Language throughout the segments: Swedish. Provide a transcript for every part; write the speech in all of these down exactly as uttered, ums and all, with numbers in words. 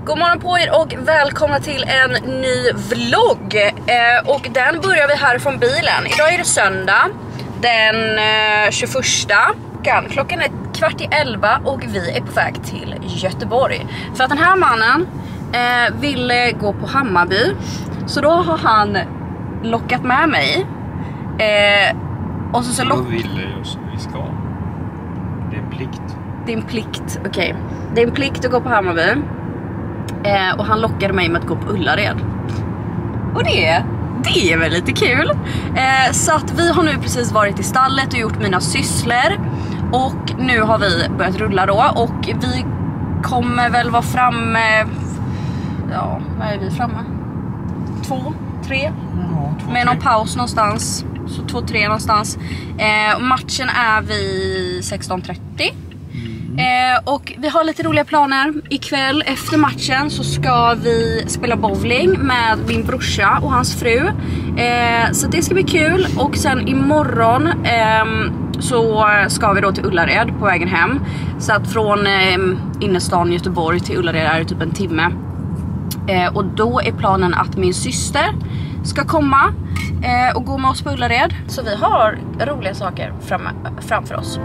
God morgon på er och välkomna till en ny vlogg. eh, Och den börjar vi här från bilen. Idag är det söndag den eh, tjugoförsta. Klockan är kvart i elva och vi är på väg till Göteborg. För att den här mannen eh, ville gå på Hammarby. Så då har han lockat med mig. eh, Och så så lock... Då ville jag så vi ska. Det är en plikt. Det är en plikt, okej okay. Det är en plikt att gå på Hammarby. Eh, och han lockade mig med att gå på Ullared. Och det, det är väl lite kul. eh, Så att vi har nu precis varit i stallet och gjort mina sysslor. Och nu har vi börjat rulla då. Och vi kommer väl vara framme. Ja, vad är vi framme? Två, tre Ja, två, med tre. någon paus någonstans. Så två, tre någonstans. eh, Matchen är vid sexton trettio. Eh, och vi har lite roliga planer. Ikväll efter matchen så ska vi spela bowling med min brorsa och hans fru. eh, Så det ska bli kul. Och sen imorgon eh, så ska vi då till Ullared på vägen hem. Så att från eh, innerstan Göteborg till Ullared är det typ en timme. eh, Och då är planen att min syster ska komma eh, och gå med oss på Ullared. Så vi har roliga saker fram, framför oss.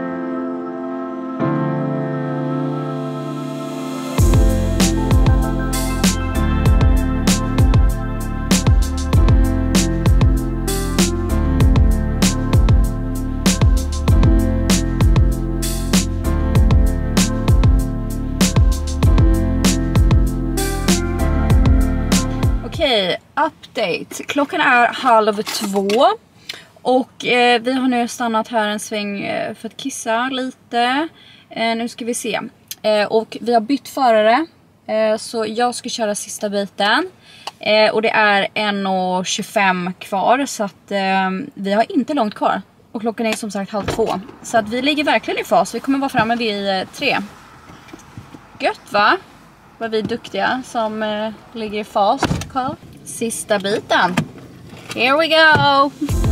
Okej, update. Klockan är halv två. Och eh, vi har nu stannat här en sväng eh, för att kissa lite. eh, Nu ska vi se. eh, Och vi har bytt förare. eh, Så jag ska köra sista biten. eh, Och det är en och tjugofem kvar. Så att eh, vi har inte långt kvar. Och klockan är som sagt halv två. Så att vi ligger verkligen i fas. Vi kommer vara framme vid eh, tre. Gött va? Vad vi är duktiga som eh, ligger i fas. Kolla. Sista biten. Here we go.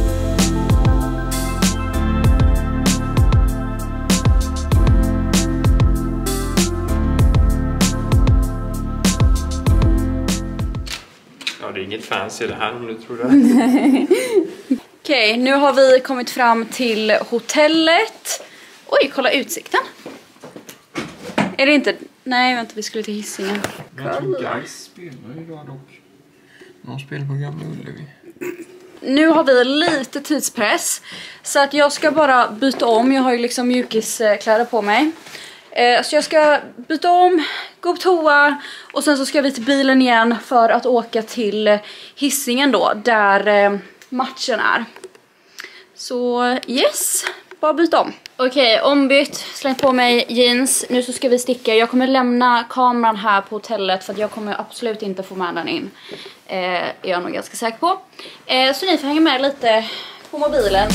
Ja, det är inget fancy det här om du tror det. Okej, okay, nu har vi kommit fram till hotellet. Oj, kolla utsikten. Är det inte... Nej, vänta, vi skulle till Hisingen. Jag tror Gais spelar idag dock. Någon spelar på Gamla Ullevi. Nu har vi lite tidspress. Så att jag ska bara byta om. Jag har ju liksom mjukiskläder på mig. eh, Så jag ska byta om, gå på toa. Och sen så ska vi till bilen igen för att åka till Hisingen då, där eh, matchen är. Så yes, bara byta om. Okej, okay, ombytt, släng på mig jeans. Nu så ska vi sticka. Jag kommer lämna kameran här på hotellet för att jag kommer absolut inte få med den in. Eh, är jag nog ganska säker på. Eh, så ni får hänga med lite på mobilen.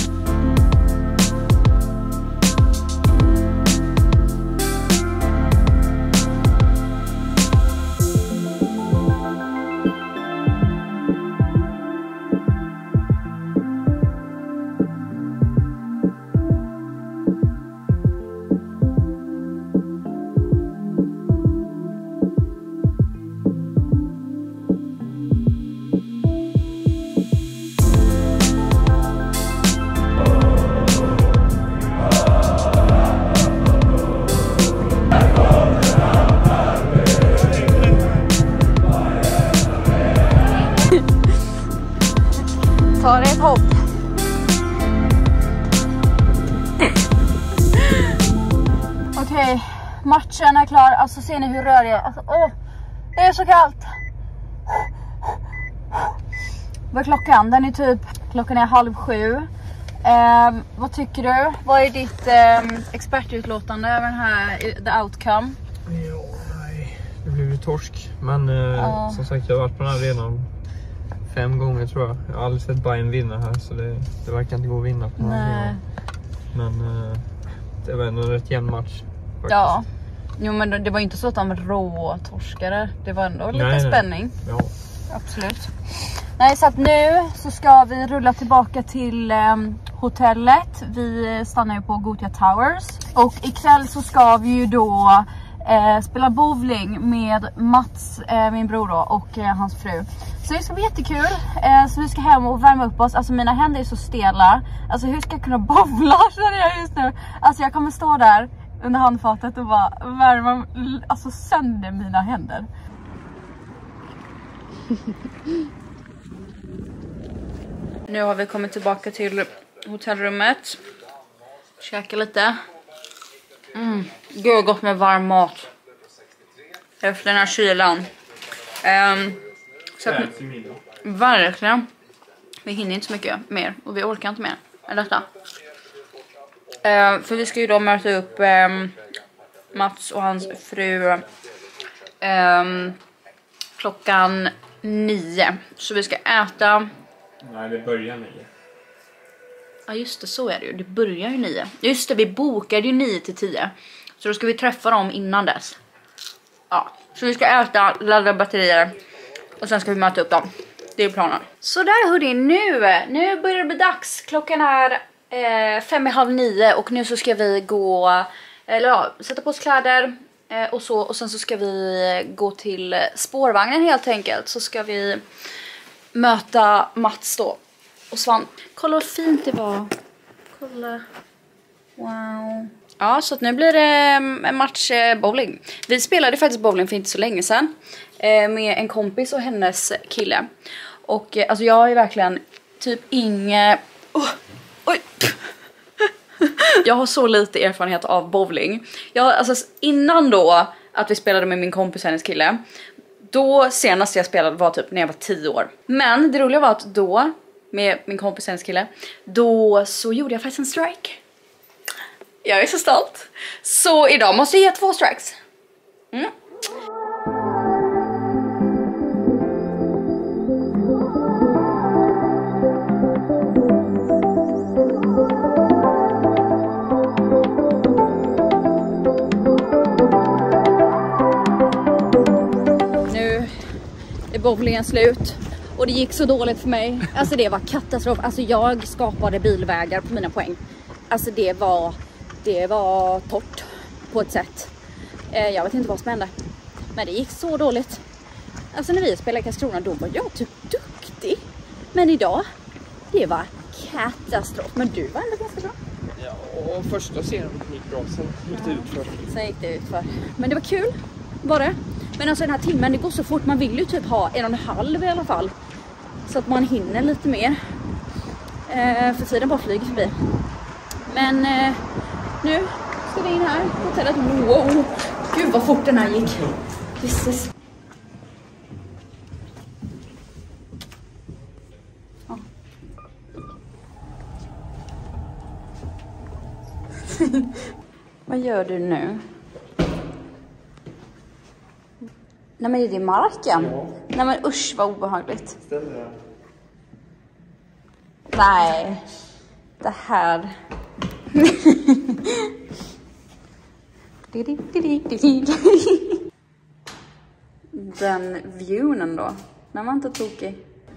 Ta det ett hopp. Okej, okay, matchen är klar. Alltså ser ni hur rör jag? Alltså, åh, det är så kallt. Vad är klockan? Den är typ, klockan är halv sju. Eh, vad tycker du? Vad är ditt eh, expertutlåtande över den här, the outcome? Ja, nej. Det blev ju torsk. Men eh, ja. Som sagt, jag har varit på den här arenan fem gånger tror jag. Jag har aldrig sett Bayern vinna här, så det, det verkar inte gå att vinna på den här arenan. Men eh, det var ändå en rätt jämn match. Faktiskt. Ja, jo men det var inte så att de råtorskade. Det var ändå lite nej, spänning. Nej. Ja. Absolut. Nej, så att nu så ska vi rulla tillbaka till um, hotellet. Vi stannar ju på Gothia Towers. Och ikväll så ska vi ju då eh, spela bowling med Mats, eh, min bror då, och eh, hans fru. Så det ska bli jättekul. Eh, så vi ska hem och värma upp oss. Alltså mina händer är så stela. Alltså hur ska jag kunna bowla känner jag just nu. Alltså jag kommer stå där under handfatet och bara värma alltså sönder mina händer. Nu har vi kommit tillbaka till hotellrummet. Käka lite. Mm, det är gott med varm mat. Efter den här kylan. Um, så att, verkligen. Vi hinner inte så mycket mer. Och vi orkar inte mer än detta. Uh, för vi ska ju då möta upp um, Mats och hans fru um, klockan nio. Så vi ska äta. Nej, det börjar nio. Ja just det, så är det ju. Det börjar ju nio. Just det, vi bokade ju nio till tio. Så då ska vi träffa dem innan dess. Ja, så vi ska äta, ladda batterier. Och sen ska vi möta upp dem. Det är planen. Så där hörde nu. Nu börjar det bli dags. Klockan är eh, fem i halv nio. Och nu så ska vi gå, eller ja, sätta på oss kläder. Eh, och så. Och sen så ska vi gå till spårvagnen helt enkelt. Så ska vi möta Mats då. Och Svan. Kolla vad fint det var. Kolla. Wow. Ja, så att nu blir det en match bowling. Vi spelade faktiskt bowling för inte så länge sedan. Med en kompis och hennes kille. Och alltså jag är verkligen typ inge... Oh, oj! Jag har så lite erfarenhet av bowling. Jag, alltså innan då att vi spelade med min kompis och hennes kille. Då senast jag spelade var typ när jag var tio år. Men det roliga var att då... med min kompis och hennes kille. Då så gjorde jag faktiskt en strike. Jag är så stolt. Så idag måste jag ge två strikes. Mm. Nu är bowlingen slut. Och det gick så dåligt för mig. Alltså det var katastrof. Alltså jag skapade bilvägar på mina poäng. Alltså det var det var torrt på ett sätt. Eh, jag vet inte vad som hände. Men det gick så dåligt. Alltså när vi spelade i Karlskrona då var jag typ duktig. Men idag det var katastrof. Men du var ändå ganska bra. Ja, och första serien gick bra. Sen gick det ut för. Sen gick det ut för. Men det var kul. Var det? Men alltså den här timmen, det går så fort. Man vill ju typ ha en och en halv i alla fall. Så att man hinner lite mer. Eh, för tiden bara flyger förbi. Men eh, nu ska vi in här på hotellet. Wow! Gud vad fort den här gick. Jesus. Ja. Vad gör du nu? Nej men är det marken? Ja. Nej men usch vad obehagligt. Ställ det. Nej. Det här. Den viewen då. Den var inte tokig.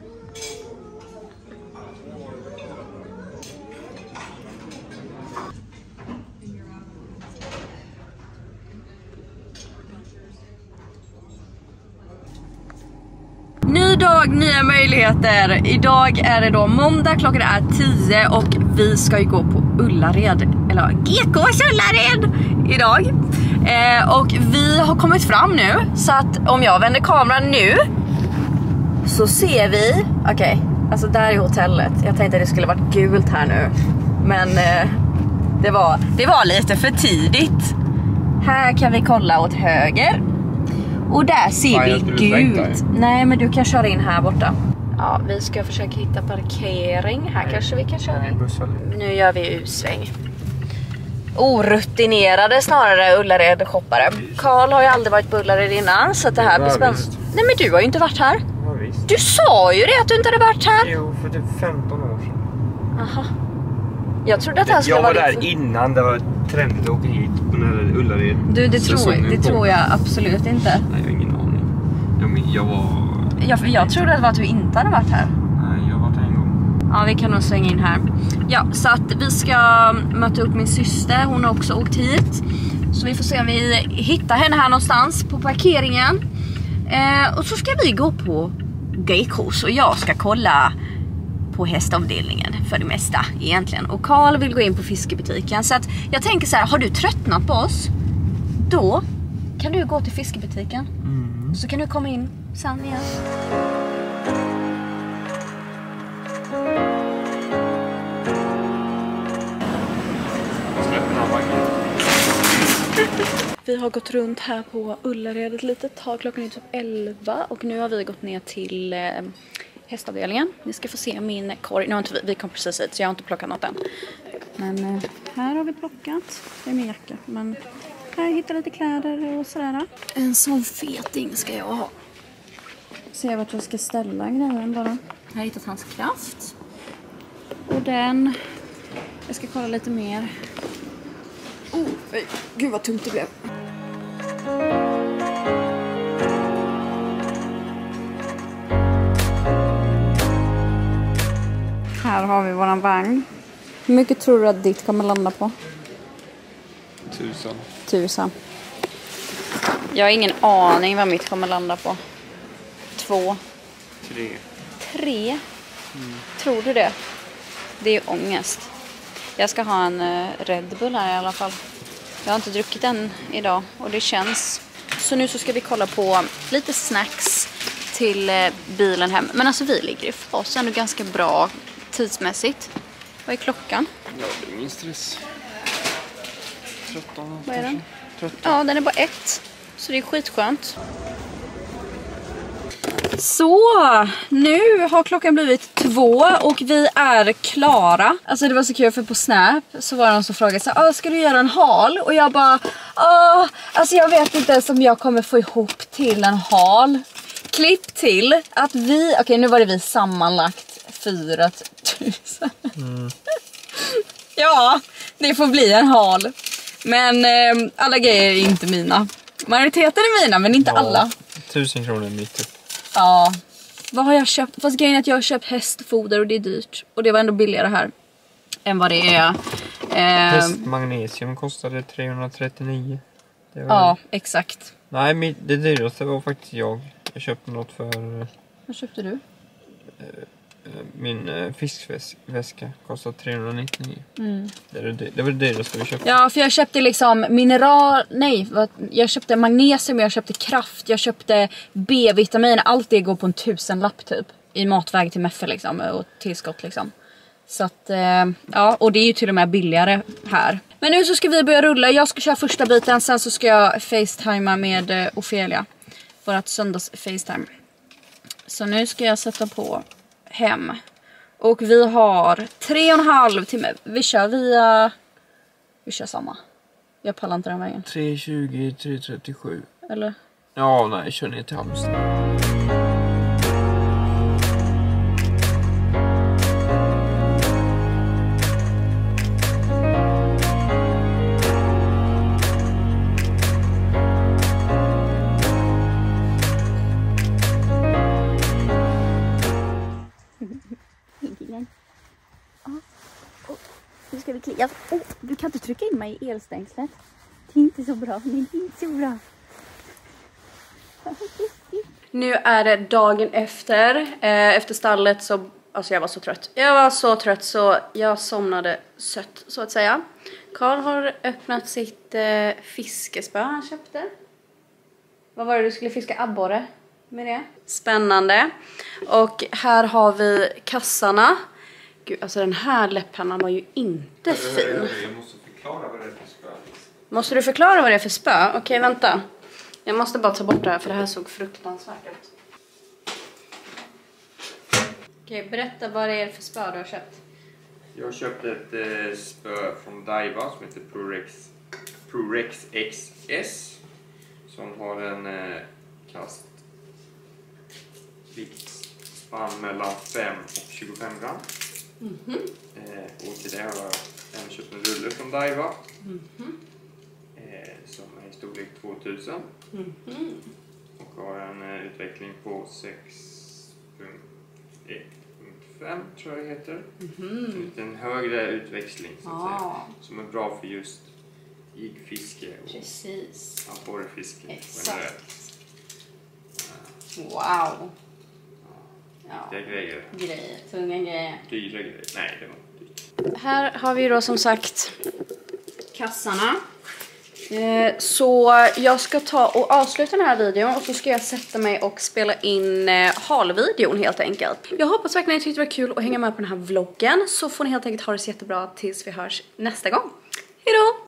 Ny dag, nya möjligheter. Idag är det då måndag, klockan är tio och vi ska ju gå på Ullared, eller G K:s Ullared idag. Eh, och vi har kommit fram nu, så att om jag vänder kameran nu så ser vi, okej, okay, alltså där är hotellet. Jag tänkte att det skulle varit gult här nu, men eh, det, var, det var lite för tidigt. Här kan vi kolla åt höger. Och där ser Fan, vi gult. Nej, men du kan köra in här borta. Ja, vi ska försöka hitta parkering. Här Nej. kanske vi kan köra in. Nu gör vi U-sväng. Orutinerade snarare Ullared-shoppare. Karl har ju aldrig varit på Ullared innan, så att det här blir spännande. Nej, men du har ju inte varit här. Ja, visst. Du sa ju det att du inte hade varit här. Jo, för typ femton år sedan. Aha. Jag trodde att det här skulle jag vara var lite... där innan det var trendigt att åka hit på den här Ullared. Du, det, tror, det tror jag absolut inte. Nej, jag har ingen aning. Jag, men, jag var... Jag, jag trodde att, det var att du inte hade varit här. Nej, jag har varit här en gång. Ja, vi kan nog svänga in här. Ja, så att vi ska möta upp min syster. Hon har också åkt hit. Så vi får se om vi hittar henne här någonstans på parkeringen. Eh, och så ska vi gå på Geikos och jag ska kolla på hästavdelningen för det mesta egentligen. Och Karl vill gå in på fiskebutiken. Så att jag tänker så här, har du tröttnat på oss? Då kan du gå till fiskebutiken. Mm. Så kan du komma in sen igen. Vi har gått runt här på Ullared ett litet tag. Klockan är typ elva och nu har vi gått ner till eh, hästavdelningen. Ni ska få se min korg. Nu har inte vi, vi kom precis hit så jag har inte plockat något än. Men eh, här har vi plockat. Det är min jacka. Men här hittar lite kläder och sådär. En sån feting ska jag ha. Se vart jag ska ställa grejen bara. Jag har hittat hans kraft. Och den. Jag ska kolla lite mer. Oh, gud vad tungt det blev. Här har vi våran vagn. Hur mycket tror du att ditt kommer landa på? Tusen. Tusen. Jag har ingen aning vad mitt kommer landa på. Två. Tre. Tre? Mm. Tror du det? Det är ångest. Jag ska ha en uh, Red Bull här i alla fall. Jag har inte druckit den idag och det känns. Så nu så ska vi kolla på lite snacks till uh, bilen hem. Men alltså vi ligger i fas ändå ganska bra tidsmässigt. Vad är klockan? Ja, det är ingen stress. tretton. Vad är den? tretton. Ja, den är bara ett. Så det är skitskönt. Så, nu har klockan blivit två och vi är klara. Alltså det var så kul för på Snap så var det någon som frågade så här, ska du göra en hal? Och jag bara, Åh, alltså jag vet inte ens om jag kommer få ihop till en hal. Klipp till att vi, okej okay, nu var det vi sammanlagt fyra tusen. Mm. Ja, det får bli en hal. Men eh, alla grejer är inte mina. Majoriteten är mina men inte ja, alla. Tusen kronor mitt. Ja, vad har jag köpt? Fast grejen är att jag har köpt hästfoder och det är dyrt. Och det var ändå billigare här än vad det är. Eh, Hästmagnesium kostade trehundratrettionio. Det var... Ja, exakt. Nej, det dyraste var faktiskt jag. Jag köpte något för... Vad köpte du? Min fiskväska kostade trehundranittionio. Mm. Det, är det, det var det dyraste vi köpte. Ja, för jag köpte liksom mineral... Nej, jag köpte magnesium, jag köpte kraft, jag köpte B-vitamin. Allt det går på en tusenlapp typ. I matväg till Meffe liksom, och tillskott liksom. Så att, ja, och det är ju till och med billigare här. Men nu så ska vi börja rulla. Jag ska köra första biten, sen så ska jag facetima med Ofelia. Vårat söndags facetime. Så nu ska jag sätta på hem. Och vi har tre och en halv timme. Vi kör via... Vi kör samma. Jag pallar inte den vägen. tre tjugo, tre trettiosju. Eller? Ja, nej, kör ner till Halmstad. Ska vi klia? Oh, du kan inte trycka in mig i elstängslet. Det är inte så bra. Det är inte så bra. Nu är det dagen efter. Eh, efter stallet så... Alltså jag var så trött. Jag var så trött så jag somnade sött så att säga. Karl har öppnat sitt eh, fiskespö han köpte. Vad var det du skulle fiska? Abborre med det. Spännande. Och här har vi kassarna. Gud, alltså den här läpppennan var ju inte fin. Jag måste förklara vad det är för spö. Måste du förklara vad det är för spö? Okej, okay, vänta. Jag måste bara ta bort det här för det här såg fruktansvärt ut. Okej, okay, berätta vad det är för spö du har köpt. Jag köpte ett eh, spö från Daiwa som heter ProRex, ProRex X S. Som har en eh, kast viktspann mellan fem och tjugofem gram. Mm-hmm. eh, och till det har jag även köpt en rulle från Daiwa. Mm-hmm. eh, som är i storlek tvåtusen. Mm-hmm. Och har en eh, utveckling på sex punkt ett punkt fem tror jag det heter. Mm-hmm. En högre utväxling så att ah. säga, som är bra för just Igfiske och Precis. abborrfiske. Exakt. Wow. Ja. Ja. Det är grejer. Grejer, tunga grejer. Dyra grejer. Nej, det var dyrt. Här har vi då som sagt kassarna. Eh, så jag ska ta och avsluta den här videon och så ska jag sätta mig och spela in eh, halvideon helt enkelt. Jag hoppas verkligen att ni tyckte det var kul att hänga med på den här vloggen. Så får ni helt enkelt ha det så jättebra tills vi hörs nästa gång. Hejdå!